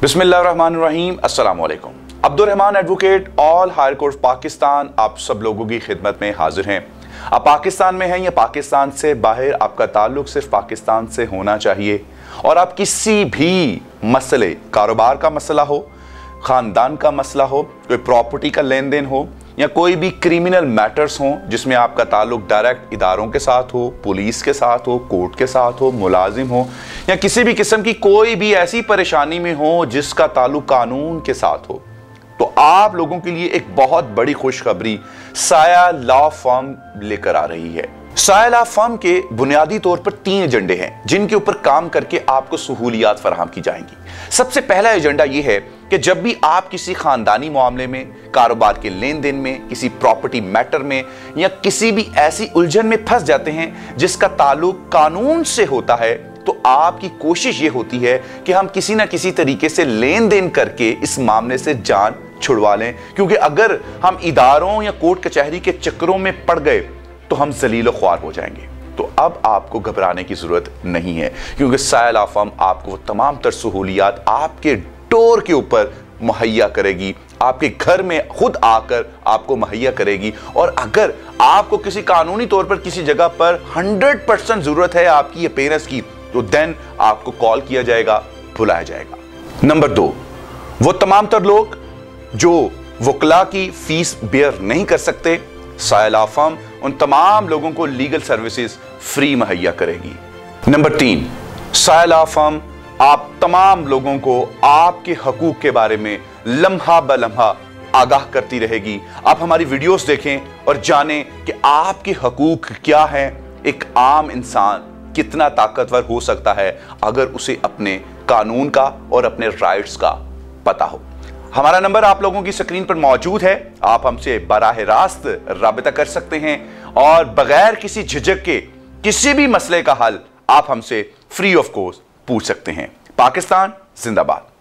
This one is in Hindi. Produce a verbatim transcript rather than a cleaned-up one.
बिस्मिल्लाहिर्रहमानिर्रहीम, अस्सलाम वालेकुम। Abdul Rahman advocate all higher court Pakistan आप सब लोगों की खिदमत में हाजिर हैं। आप पाकिस्तान में हैं या पाकिस्तान से बाहर, आपका ताल्लुक सिर्फ पाकिस्तान से होना चाहिए और आप किसी भी मसले, कारोबार का मसला हो, ख़ानदान का मसला हो, कोई प्रॉपर्टी का लेन देन हो या कोई भी क्रिमिनल मैटर्स हों जिसमें आपका ताल्लुक डायरेक्ट इदारों के साथ हो, पुलिस के साथ हो, कोर्ट के साथ हो, मुलाजिम हो या किसी भी किस्म की कोई भी ऐसी परेशानी में हो जिसका ताल्लुक कानून के साथ हो, तो आप लोगों के लिए एक बहुत बड़ी खुशखबरी साया लॉ फर्म लेकर आ रही है। साया लॉ फर्म के बुनियादी तौर पर तीन एजेंडे हैं जिनके ऊपर काम करके आपको सहूलियात फराहम की जाएंगी। सबसे पहला एजेंडा यह है कि जब भी आप किसी खानदानी मामले में, कारोबार के लेन देन में, किसी प्रॉपर्टी मैटर में या किसी भी ऐसी उलझन में फंस जाते हैं जिसका ताल्लुक कानून से होता है, तो आपकी कोशिश यह होती है कि हम किसी ना किसी तरीके से लेन देन करके इस मामले से जान छुड़वा लें, क्योंकि अगर हम इदारों या कोर्ट कचहरी के चक्करों में पड़ गए तो हम जलील ख्वार हो जाएंगे। तो अब आपको घबराने की जरूरत नहीं है, क्योंकि साया लॉ फर्म आपको वो तमाम तर सहूलियात आपके डोर के ऊपर मुहैया करेगी, आपके घर में खुद आकर आपको मुहैया करेगी। और अगर आपको किसी कानूनी तौर पर किसी जगह पर हंड्रेड परसेंट जरूरत है आपकी अपीयरेंस की, तो देन आपको कॉल किया जाएगा, बुलाया जाएगा। नंबर दो, वो तमाम तर लोग जो वकला की फीस बेयर नहीं कर सकते, साया लॉ फर्म उन तमाम लोगों को लीगल सर्विसेज फ्री मुहैया करेगी। नंबर तीन, साया लॉ फर्म आप तमाम लोगों को आपके हकूक के बारे में लम्हा ब लम्हा आगाह करती रहेगी। आप हमारी वीडियोस देखें और जानें कि आपके हकूक क्या हैं। एक आम इंसान कितना ताकतवर हो सकता है अगर उसे अपने कानून का और अपने राइट्स का पता हो। हमारा नंबर आप लोगों की स्क्रीन पर मौजूद है, आप हमसे बराह रास्त राबिता कर सकते हैं और बगैर किसी झिझक के किसी भी मसले का हल आप हमसे फ्री ऑफ कॉस्ट पूछ सकते हैं। पाकिस्तान जिंदाबाद।